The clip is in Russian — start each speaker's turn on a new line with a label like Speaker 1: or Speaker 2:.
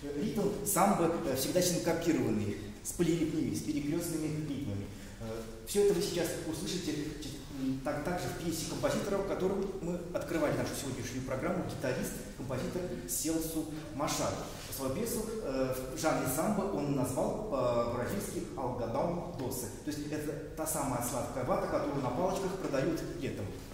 Speaker 1: Ритм самбо всегда синкопированный, с полиритмией, с перекрестными ритмами. Все это вы сейчас услышите также в пьесе композитора, которым мы открывали нашу сегодняшнюю программу, гитарист, композитор Селсу Машар. По своему пьесу в жанре самбо он назвал по-бразильски «Algodão Doce». То есть это та самая сладкая вата, которую на палочках продают летом.